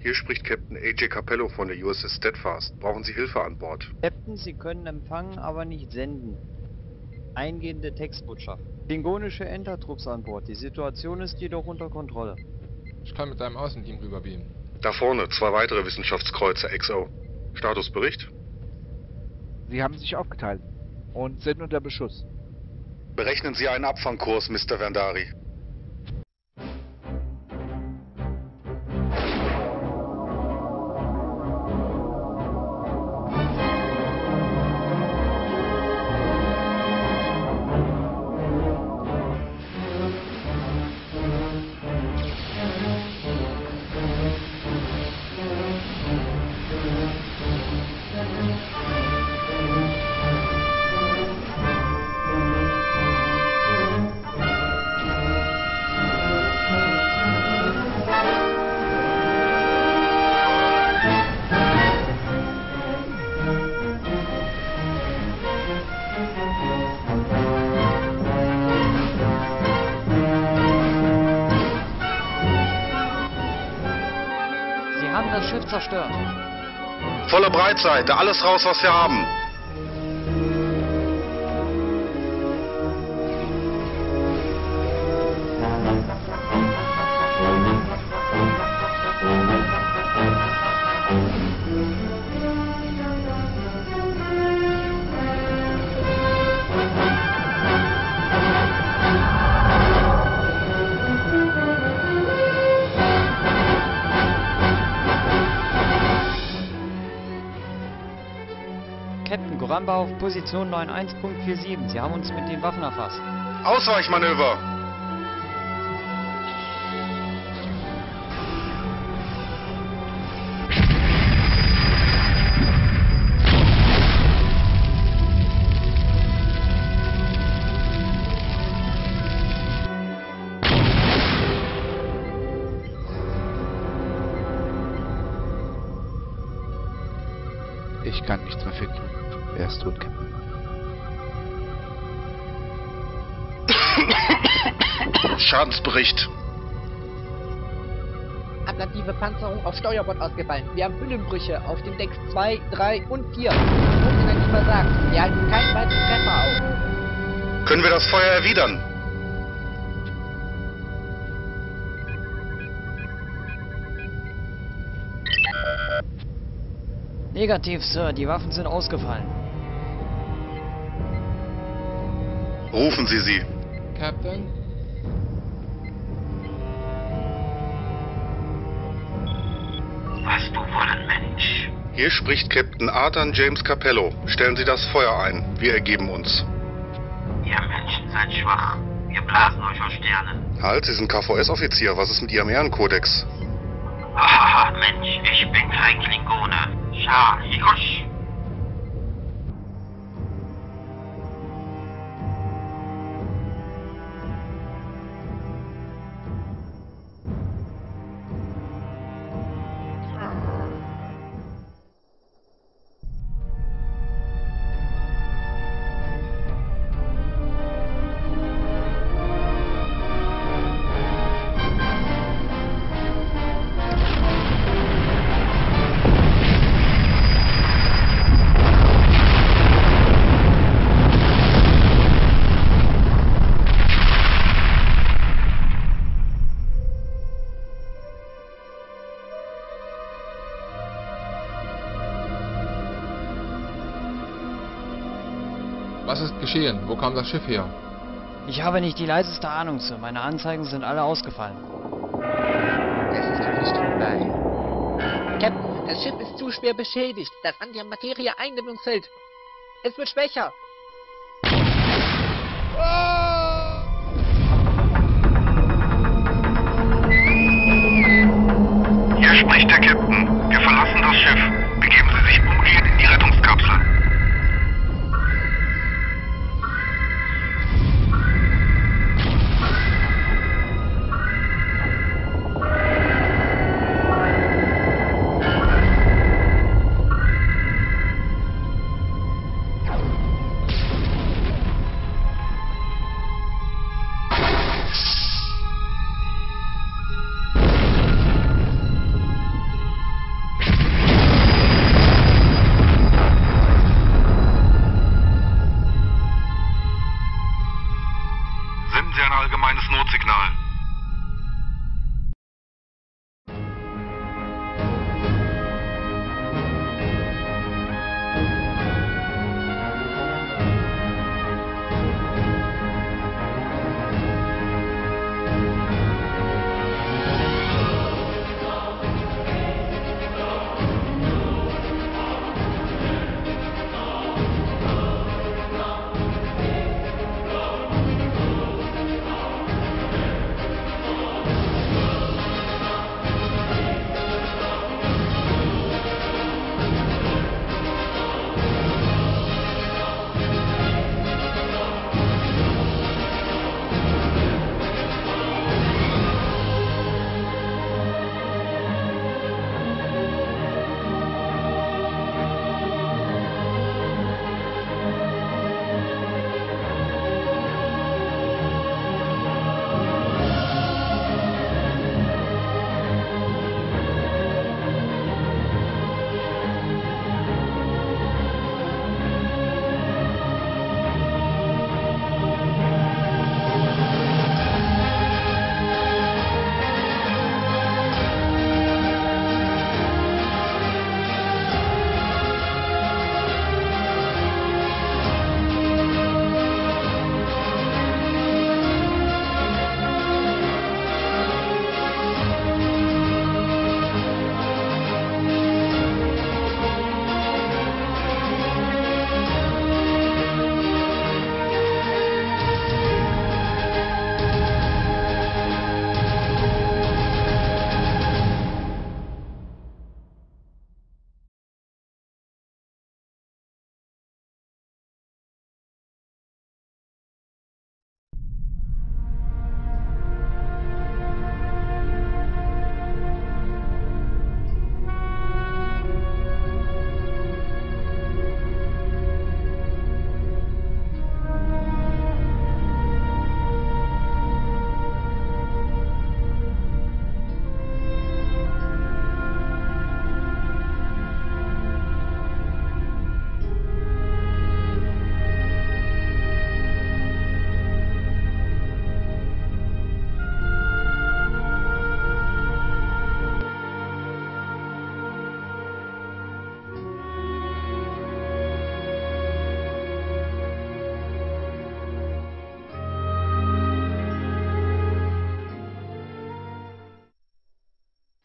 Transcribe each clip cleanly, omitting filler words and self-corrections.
Hier spricht Captain A.J. Capello von der USS Steadfast. Brauchen Sie Hilfe an Bord? Captain, Sie können empfangen, aber nicht senden. Eingehende Textbotschaft. Klingonische Entertrupps an Bord. Die Situation ist jedoch unter Kontrolle. Ich kann mit deinem Außenteam rüberbeamen. Da vorne 2 weitere Wissenschaftskreuzer XO. Statusbericht? Sie haben sich aufgeteilt und sind unter Beschuss. Berechnen Sie einen Abfangkurs, Mr. Vandari. Sie haben das Schiff zerstört. Volle Breitseite, alles raus, was wir haben. Captain, Goramba auf Position 91.47. Sie haben uns mit den Waffen erfasst. Ausweichmanöver! Ich kann nichts mehr finden. Er ist tot, Captain. Schadensbericht. Ablative Panzerung auf Steuerbord ausgefallen. Wir haben Hüllenbrüche auf den Decks 2, 3 und 4. Funktionell versagt. Wir halten keinen weiteren Treffer auf. Können wir das Feuer erwidern? Negativ, Sir. Die Waffen sind ausgefallen. Rufen Sie sie. Captain? Was du wollen, Mensch? Hier spricht Captain Arthur James Capello. Stellen Sie das Feuer ein. Wir ergeben uns. Ihr Menschen seid schwach. Wir blasen euch aus Sternen. Halt, Sie sind KVS-Offizier. Was ist mit Ihrem Ehrenkodex? Hahaha, Mensch, ich bin kein Klingone. Schah, Hirosh. Was ist geschehen? Wo kam das Schiff her? Ich habe nicht die leiseste Ahnung, Sir. Meine Anzeigen sind alle ausgefallen. Es ist die Richtung dahin. Captain, das Schiff ist zu schwer beschädigt. Das Antimaterie-Eindämmungsfeld. Es wird schwächer. Hier spricht der Captain. Wir verlassen das Schiff. Begeben Sie sich umgehend in die Rettungskapsel.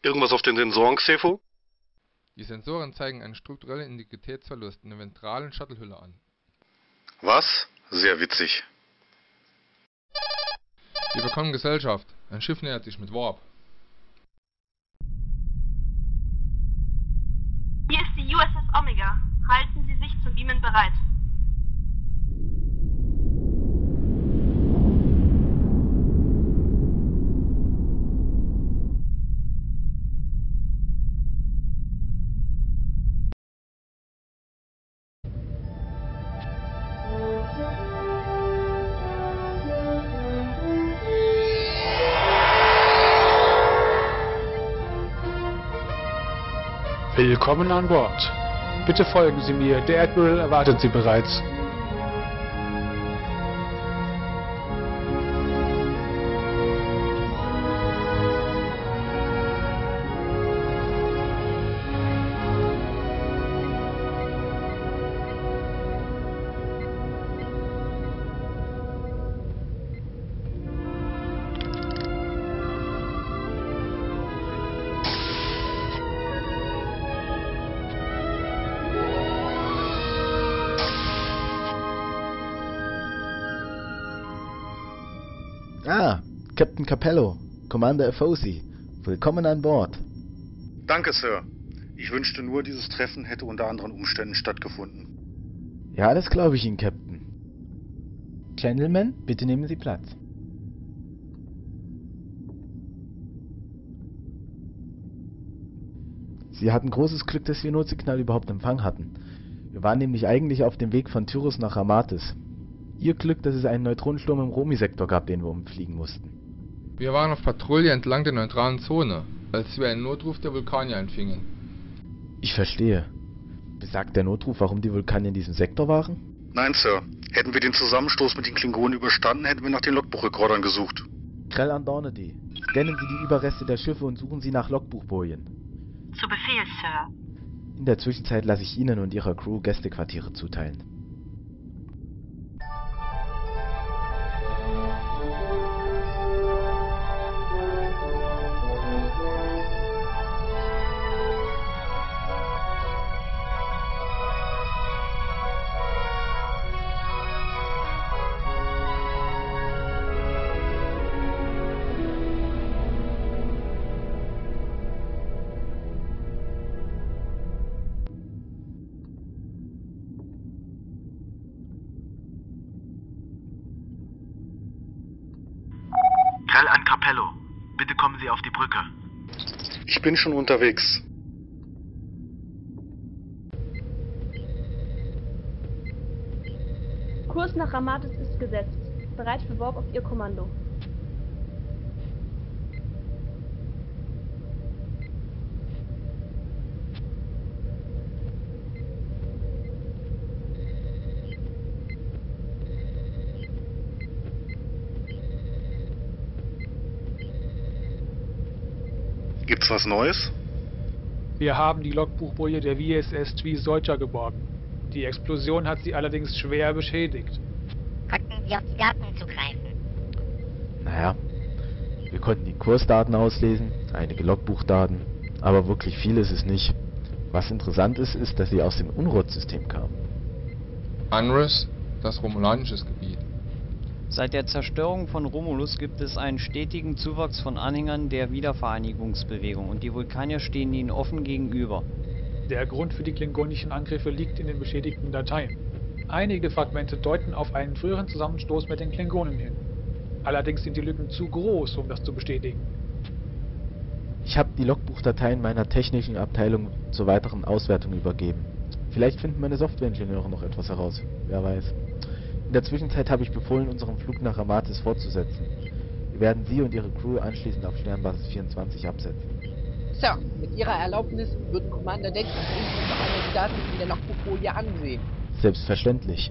Irgendwas auf den Sensoren, Xefo? Die Sensoren zeigen einen strukturellen Integritätsverlust in der ventralen Shuttlehülle an. Was? Sehr witzig. Wir bekommen Gesellschaft. Ein Schiff nähert sich mit Warp. Hier ist die USS Omega. Halten Sie sich zum Beamen bereit. Willkommen an Bord. Bitte folgen Sie mir, der Admiral erwartet Sie bereits. Ah, Captain Capello, Commander Afosi, willkommen an Bord. Danke, Sir. Ich wünschte nur, dieses Treffen hätte unter anderen Umständen stattgefunden. Ja, das glaube ich Ihnen, Captain. Gentlemen, bitte nehmen Sie Platz. Sie hatten großes Glück, dass wir Notsignal überhaupt Empfang hatten. Wir waren nämlich eigentlich auf dem Weg von Tyrus nach Amatis. Ihr Glück, dass es einen Neutronensturm im Romi-Sektor gab, den wir umfliegen mussten. Wir waren auf Patrouille entlang der neutralen Zone, als wir einen Notruf der Vulkanier empfingen. Ich verstehe. Besagt der Notruf, warum die Vulkanier in diesem Sektor waren? Nein, Sir. Hätten wir den Zusammenstoß mit den Klingonen überstanden, hätten wir nach den Logbuchrekordern gesucht. Krell an Dornedy. Scannen Sie die Überreste der Schiffe und suchen Sie nach Logbuchbojen. Zu Befehl, Sir. In der Zwischenzeit lasse ich Ihnen und Ihrer Crew Gästequartiere zuteilen. Krell an Capello. Bitte kommen Sie auf die Brücke. Ich bin schon unterwegs. Kurs nach Amatis ist gesetzt. Bereit für Warp auf Ihr Kommando. Gibt's was Neues? Wir haben die Logbuchboje der VSS Twi-Soja geborgen. Die Explosion hat sie allerdings schwer beschädigt. Konnten Sie auf die Daten zugreifen? Naja, wir konnten die Kursdaten auslesen, einige Logbuchdaten, aber wirklich viel ist es nicht. Was interessant ist, ist, dass sie aus dem Unrot-System kamen. Unrus, das romulanisches Gebiet. Seit der Zerstörung von Romulus gibt es einen stetigen Zuwachs von Anhängern der Wiedervereinigungsbewegung und die Vulkanier stehen ihnen offen gegenüber. Der Grund für die klingonischen Angriffe liegt in den beschädigten Dateien. Einige Fragmente deuten auf einen früheren Zusammenstoß mit den Klingonen hin. Allerdings sind die Lücken zu groß, um das zu bestätigen. Ich habe die Logbuchdateien meiner technischen Abteilung zur weiteren Auswertung übergeben. Vielleicht finden meine Softwareingenieure noch etwas heraus, wer weiß. In der Zwischenzeit habe ich befohlen, unseren Flug nach Amatis fortzusetzen. Wir werden Sie und Ihre Crew anschließend auf Sternbasis 24 absetzen. Sir, mit Ihrer Erlaubnis würden Commander Deck und ich uns noch einmal die Daten in der Logbuchfolie ansehen. Selbstverständlich.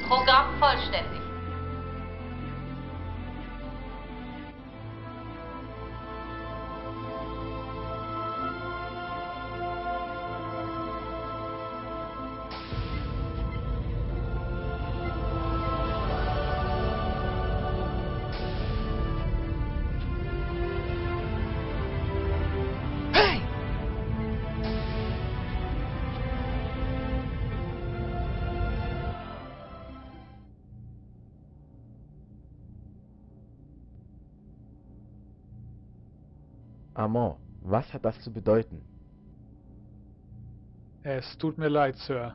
Programm vollständig. Armand, was hat das zu bedeuten? Es tut mir leid, Sir.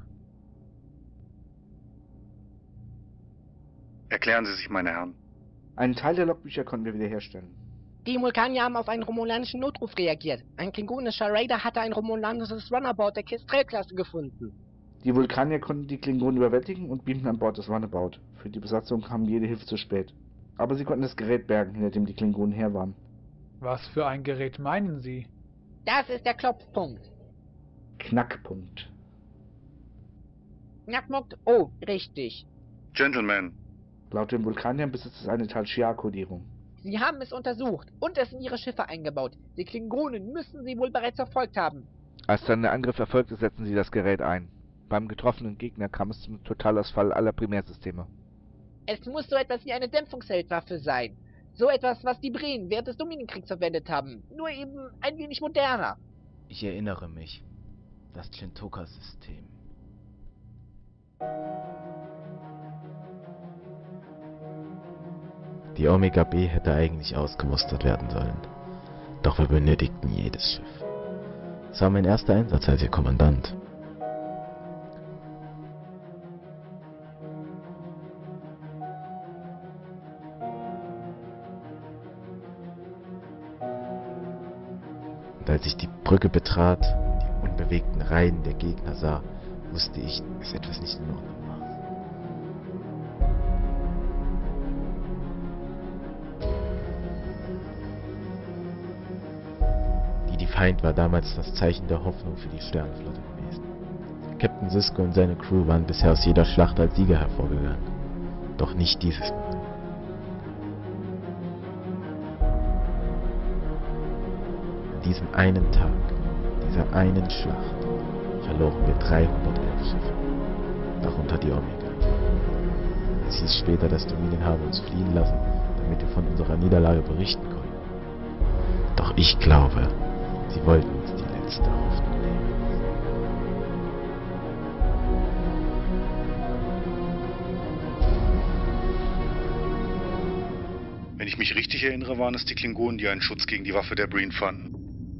Erklären Sie sich, meine Herren. Einen Teil der Logbücher konnten wir wiederherstellen. Die Vulkanier haben auf einen romulanischen Notruf reagiert. Ein klingonischer Raider hatte ein romulanisches Runabout der Kestrel-Klasse gefunden. Die Vulkanier konnten die Klingonen überwältigen und beamten an Bord des Runabout. Für die Besatzung kam jede Hilfe zu spät. Aber sie konnten das Gerät bergen, hinter dem die Klingonen her waren. Was für ein Gerät meinen Sie? Das ist der Klopfpunkt. Knackpunkt. Knackpunkt? Oh, richtig. Gentlemen, Laut den Vulkaniern besitzt es eine Tal-Shiar-Kodierung. Sie haben es untersucht und es in ihre Schiffe eingebaut. Die Klingonen müssen sie wohl bereits verfolgt haben. Als dann der Angriff erfolgte, setzten sie das Gerät ein. Beim getroffenen Gegner kam es zum Totalausfall aller Primärsysteme. Es muss so etwas wie eine Dämpfungsfeldwaffe sein. So etwas, was die Breen während des Dominenkriegs verwendet haben. Nur eben ein wenig moderner. Ich erinnere mich. Das Chintoka-System. Die Omega B hätte eigentlich ausgemustert werden sollen. Doch wir benötigten jedes Schiff. Es war mein erster Einsatz als ihr Kommandant. Und als ich die Brücke betrat, die unbewegten Reihen der Gegner sah, wusste ich, dass etwas nicht in Ordnung war. Die Feind war damals das Zeichen der Hoffnung für die Sternenflotte gewesen. Captain Sisko und seine Crew waren bisher aus jeder Schlacht als Sieger hervorgegangen. Doch nicht dieses Mal. An diesem einen Tag, dieser einen Schlacht, verloren wir 311 Schiffe, darunter die Omega. Es hieß später, dass Dominion habe uns fliehen lassen, damit wir von unserer Niederlage berichten konnten. Doch ich glaube, sie wollten uns die letzte Hoffnung nehmen. Wenn ich mich richtig erinnere, waren es die Klingonen, die einen Schutz gegen die Waffe der Breen fanden.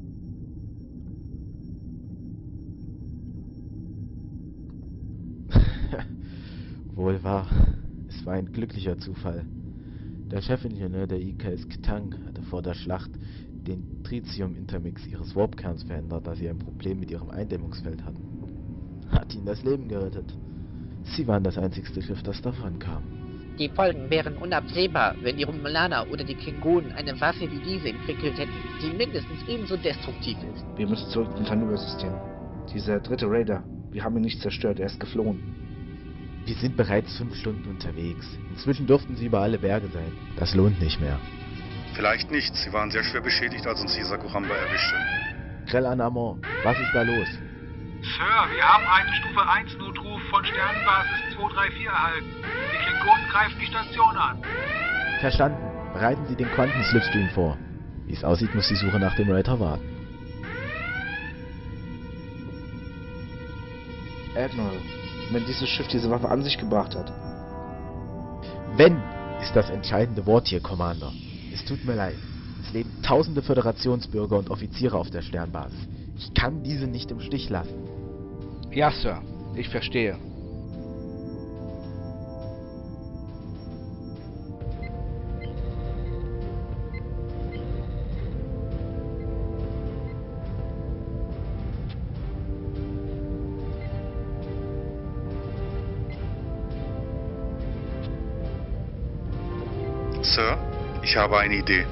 Wohl wahr, es war ein glücklicher Zufall. Der Chefingenieur der IKS Ktang hatte vor der Schlacht den Tritium-Intermix ihres Warpkerns verändert, da sie ein Problem mit ihrem Eindämmungsfeld hatten. Hat ihnen das Leben gerettet. Sie waren das einzigste Schiff, das davon kam. Die Folgen wären unabsehbar, wenn die Romulaner oder die Klingonen eine Waffe wie diese entwickelt hätten, die mindestens ebenso destruktiv ist. Wir müssen zurück zum Tanuga-System. Dieser dritte Raider, wir haben ihn nicht zerstört, er ist geflohen. Wir sind bereits 5 Stunden unterwegs. Inzwischen dürften sie über alle Berge sein. Das lohnt nicht mehr. Vielleicht nicht, sie waren sehr schwer beschädigt, als uns Hisaku Hamba erwischte. Grell an Amon, was ist da los? Sir, wir haben einen Stufe 1 Notruf von Sternenbasis 234 erhalten. Die Klingonen greifen die Station an. Verstanden. Bereiten Sie den Quantenslipstream vor. Wie es aussieht, muss die Suche nach dem Raider warten. Admiral, wenn dieses Schiff diese Waffe an sich gebracht hat. Wenn ist das entscheidende Wort hier, Commander. Es tut mir leid. Es leben tausende Föderationsbürger und Offiziere auf der Sternbasis. Ich kann diese nicht im Stich lassen. Ja, Sir. Ich verstehe. Sir, ich habe eine Idee.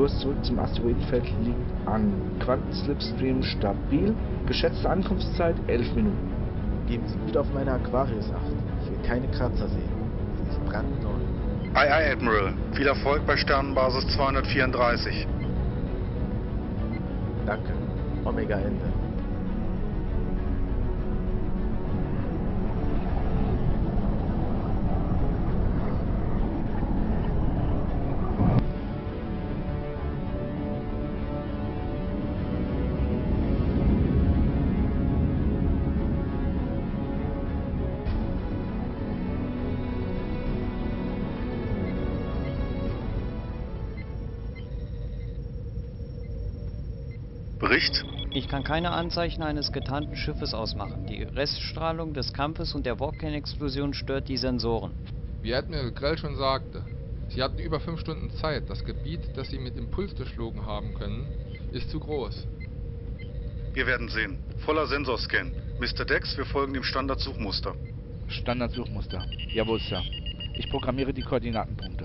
Kurs zurück zum Asteroidenfeld liegt an. Quantenslipstream stabil. Geschätzte Ankunftszeit 11 Minuten. Geben Sie gut auf meine Aquarius acht. Ich will keine Kratzer sehen. Sie ist brandneu. Aye, aye, Admiral. Viel Erfolg bei Sternenbasis 234. Danke. Omega Ende. Bericht? Ich kann keine Anzeichen eines getarnten Schiffes ausmachen. Die Reststrahlung des Kampfes und der Vulcan-Explosion stört die Sensoren. Wie Admiral Grell schon sagte, Sie hatten über 5 Stunden Zeit. Das Gebiet, das Sie mit Impuls durchflogen haben können, ist zu groß. Wir werden sehen. Voller Sensorscan. Mr. Dex, wir folgen dem Standardsuchmuster. Standardsuchmuster. Jawohl, Sir. Ich programmiere die Koordinatenpunkte.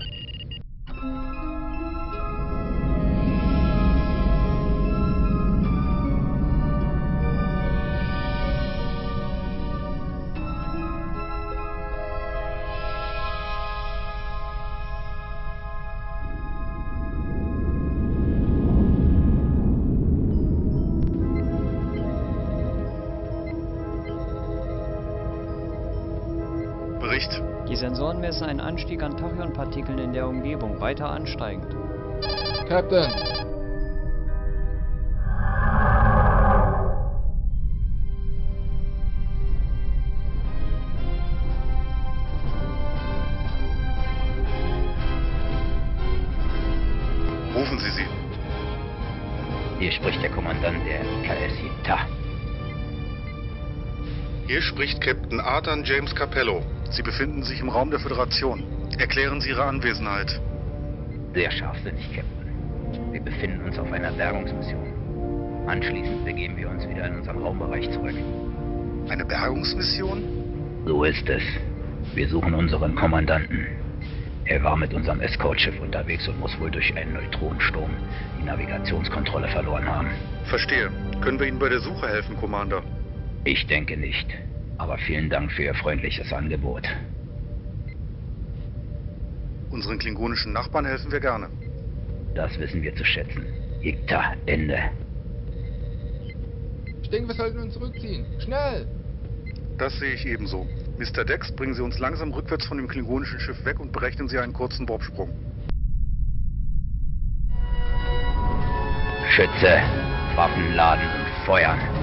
Bericht. Die Sensoren messen einen Anstieg an Tachyonpartikeln in der Umgebung, weiter ansteigend. Captain! Rufen Sie sie. Hier spricht der Kommandant der IKS Yikta. Hier spricht Captain Arthur James Capello. Sie befinden sich im Raum der Föderation. Erklären Sie Ihre Anwesenheit. Sehr scharfsinnig, Captain. Wir befinden uns auf einer Bergungsmission. Anschließend begeben wir uns wieder in unseren Raumbereich zurück. Eine Bergungsmission? So ist es. Wir suchen unseren Kommandanten. Er war mit unserem Escortschiff unterwegs und muss wohl durch einen Neutronensturm die Navigationskontrolle verloren haben. Verstehe. Können wir Ihnen bei der Suche helfen, Commander? Ich denke nicht. Aber vielen Dank für Ihr freundliches Angebot. Unseren klingonischen Nachbarn helfen wir gerne. Das wissen wir zu schätzen. Yikta, Ende. Ich denke, wir sollten uns zurückziehen. Schnell! Das sehe ich ebenso. Mr. Dex, bringen Sie uns langsam rückwärts von dem klingonischen Schiff weg und berechnen Sie einen kurzen Warpsprung. Schütze, Waffen laden und feuern.